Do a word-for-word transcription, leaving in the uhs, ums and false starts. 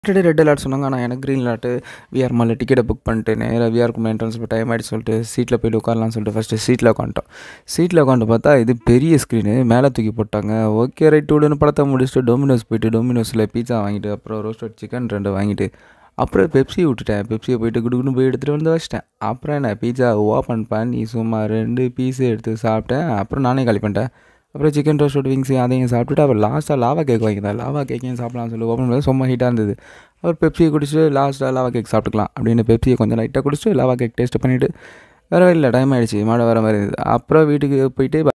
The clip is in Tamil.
சாட்டர்டே ரெட் அலர்ட் சொன்னாங்க. ஆனால் எனக்கு க்ரீன் அலர்ட்டு. விஆர் மாலில் டிக்கெட்டை புக் பண்ணிட்டு நேராக விஆர்க்கு என்ட்ரன்ஸ் இப்போ டைம் ஆகிடுச்சு சொல்லிட்டு சீட்டில் போய்ட்டு உட்காரலாம்னு சொல்லிட்டு ஃபஸ்ட்டு சீட்டில் உட்காந்துட்டோம். சீட்டில் உட்காந்து பார்த்தா இது பெரிய ஸ்க்ரீனு மேலே தூக்கி போட்டாங்க. ஓகே ரைட் விடுன்னு படத்தை முடிச்சுட்டு டொமினோஸ் போயிட்டு டொமினோஸில் பீஸா வாங்கிட்டு அப்புறம் ரோஸ்டட் சிக்கன் ரெண்டு வாங்கிட்டு அப்புறம் பெப்சி விட்டுட்டேன். பெப்சியை போயிட்டு குடுக்குன்னு போய் எடுத்துகிட்டு வந்து வச்சிட்டேன். அப்புறம் என்ன பீஸா ஓப்பன் பண்ணி சும்மா ரெண்டு பீஸு எடுத்து சாப்பிட்டேன். அப்புறம் நானே காலி பண்ணிட்டேன். அப்புறம் சிக்கன் ரோஸ்டட் விங்ஸு அதையும் சாப்பிட்டுட்டு அப்புறம் லாஸ்ட்டாக லாவா கேக் வாங்கியிருந்தேன். லாவா கேக்கையும் சாப்பிட்லான்னு சொல்லி ஓப்பன் பண்ணி சும்மா ஹீட்டாக இருந்தது. அப்புறம் பெப்சியை குடிச்சிட்டு லாஸ்ட்டாக லாவா கேக் சாப்பிட்டுக்கலாம் அப்படின்னு பெப்சியை கொஞ்சம் லைட்டாக குடிச்சிட்டு லாவா கேக் டேஸ்ட் பண்ணிவிட்டு வேறு இல்லை டைம் ஆகிடுச்சு மழை வர மாதிரி இருந்தது. அப்புறம் வீட்டுக்கு போயிட்டு